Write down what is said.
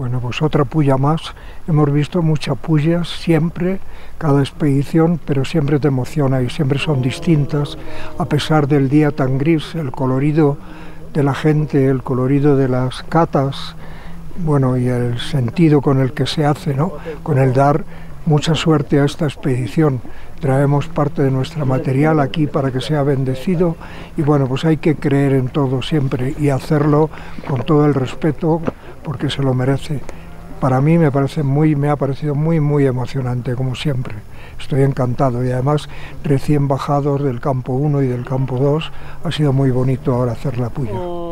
Bueno, pues otra puya más. Hemos visto muchas pullas siempre, cada expedición, pero siempre te emociona y siempre son distintas, a pesar del día tan gris, el colorido de la gente, el colorido de las catas, bueno, y el sentido con el que se hace, ¿no? Con el dar mucha suerte a esta expedición. Traemos parte de nuestro material aquí para que sea bendecido y bueno, pues hay que creer en todo siempre y hacerlo con todo el respeto porque se lo merece. Para mí me ha parecido muy emocionante, como siempre. Estoy encantado y además recién bajados del campo 1 y del campo 2 ha sido muy bonito ahora hacer la puya.